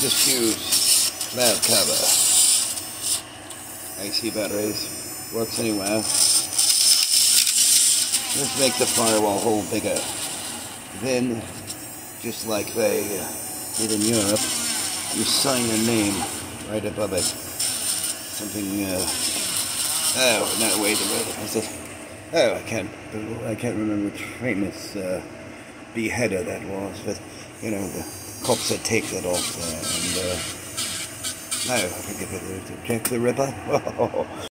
just use cloud cover. AC batteries, works anywhere. Let's make the firewall hole bigger. Then, just like they did in Europe, you sign your name right above it. Something, oh, no, wait a minute, is it? Oh, I can't remember which famous beheader that was, but, you know, the cops that take that off there, and, no, I forget whether to Jack the Ripper.